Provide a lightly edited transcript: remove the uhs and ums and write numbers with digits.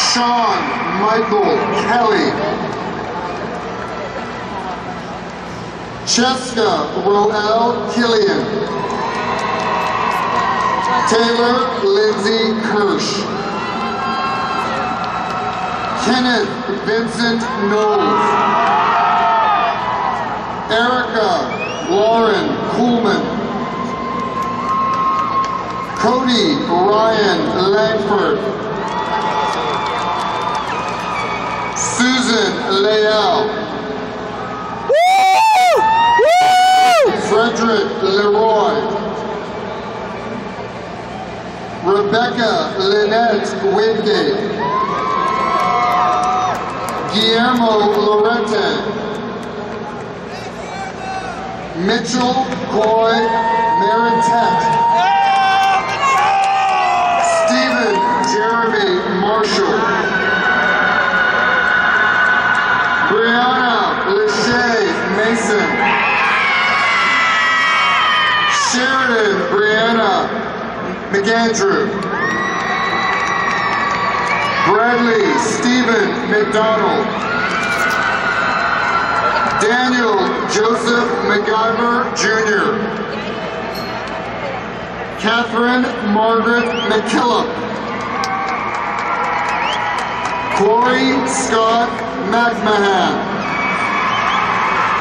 Sean Michael Kelly. Cheska Roel Killian. Taylor Lindsay Kirsch. Kenneth Vincent Knowles. Erica Lauren Kuhlman. Cody Ryan Langford. Susan Leal. Frederick Leroy. Rebecca Lynette Wingate. Guillermo Lorente. Mitchell Coy Maritet. Stephen Jeremy Marshall. Brianna Lachey Mason. Sheridan Brianna McAndrew. Bradley Stephen McDonald. Daniel Joseph McIver Jr. Catherine Margaret McKillop. Corey Scott McMahon.